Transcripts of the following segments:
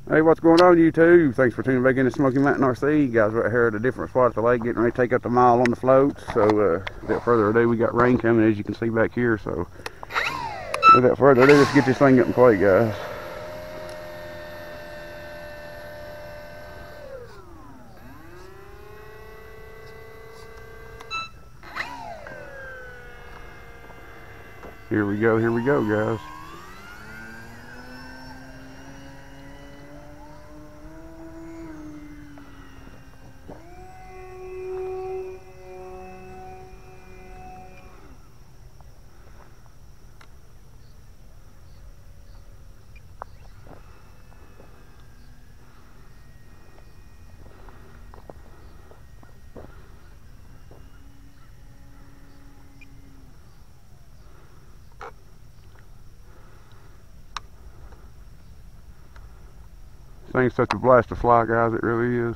Hey, what's going on, YouTube? Thanks for tuning back in to Smoky Mountain RC. Guys, right here at a different spot at the lake, getting ready to take up the mile on the floats. So, without further ado, we got rain coming, as you can see back here. So, without further ado, let's get this thing up and play, guys. Here we go, guys. This thing's such a blast to fly, guys, it really is.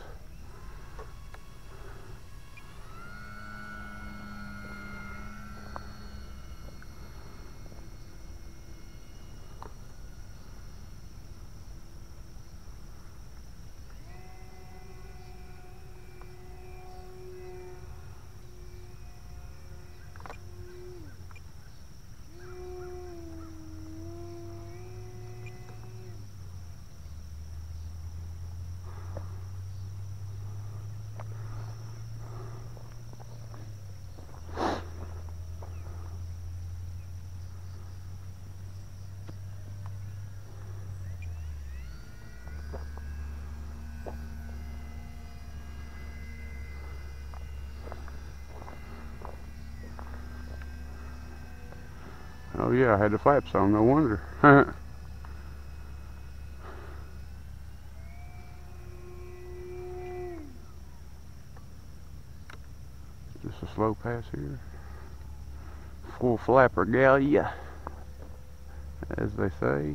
Oh yeah, I had the flaps on, no wonder. Just a slow pass here. Full flapper gallia, as they say.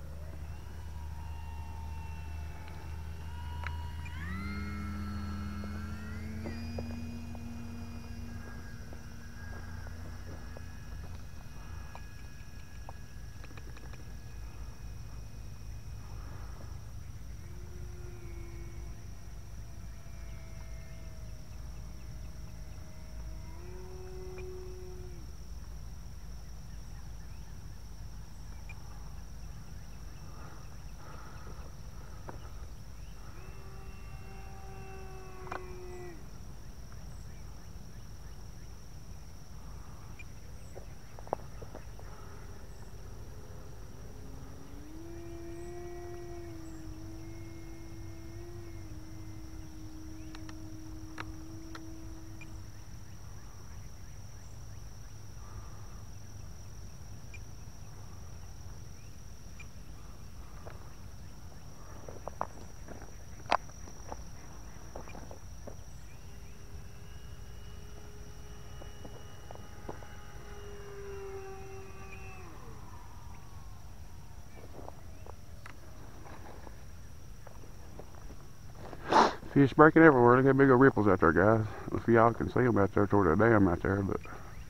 Fish breaking everywhere. Look how big of ripples out there, guys. If y'all can see them out there toward the dam out there, but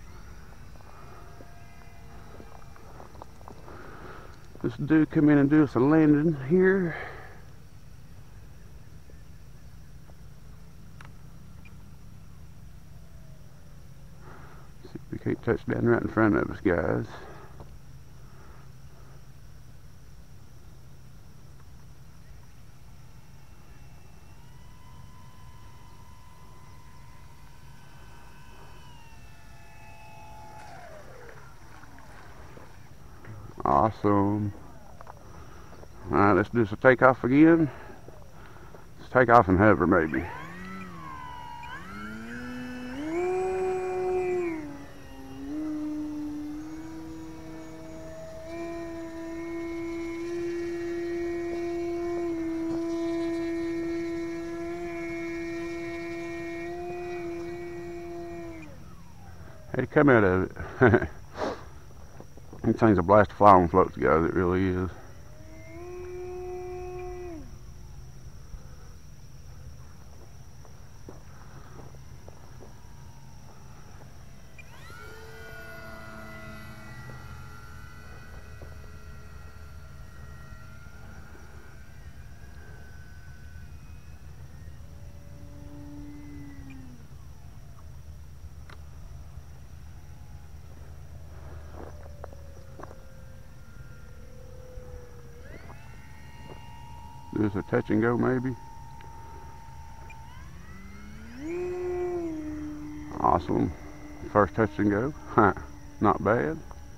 this dude come in and do us a landing here. See if we can't touch down right in front of us, guys. Awesome. Alright, let's do some takeoff again. Let's take off and hover, maybe. Had to come out of it. This thing's a blast to fly on floats, guys. It really is. Just a touch and go maybe. Awesome. First touch and go. Huh. Not bad.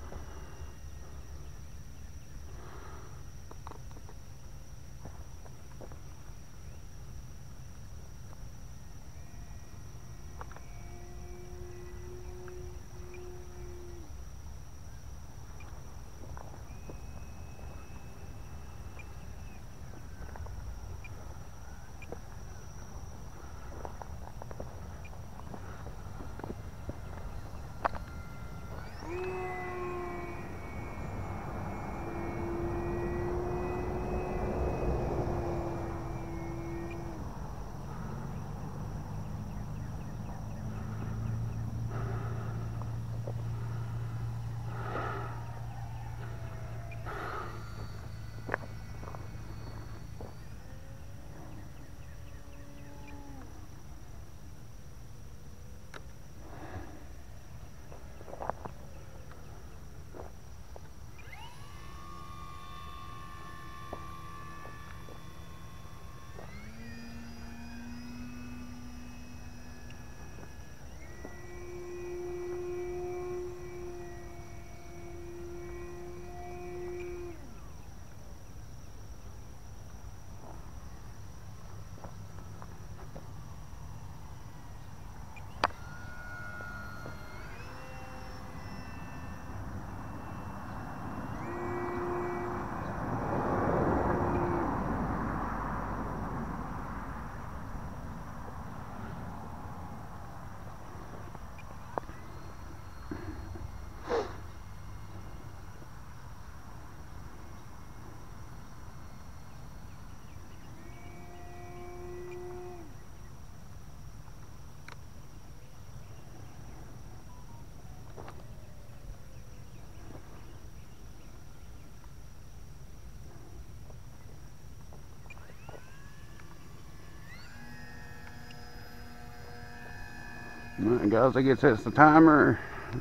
Alright guys, I guess that's the timer.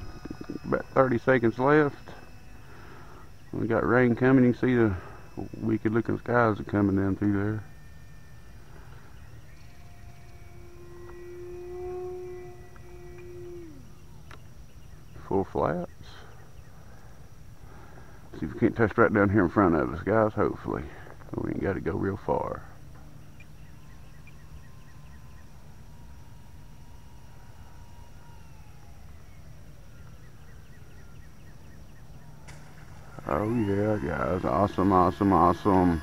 About 30 seconds left. We got rain coming. You can see the wicked looking skies are coming down through there. Full flaps. See if we can't touch right down here in front of us, guys, hopefully. We ain't got to go real far. Oh yeah, guys, awesome, awesome, awesome.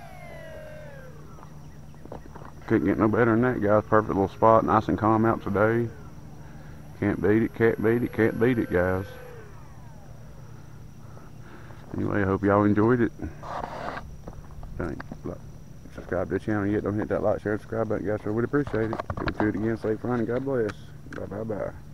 Couldn't get no better than that, guys. Perfect little spot, nice and calm out today. Can't beat it, can't beat it, can't beat it, guys. Anyway, I hope y'all enjoyed it. Subscribe to the channel yet, don't hit that like, share, subscribe button, guys. I would appreciate it. If you do it again, stay fine and God bless. Bye, bye, bye.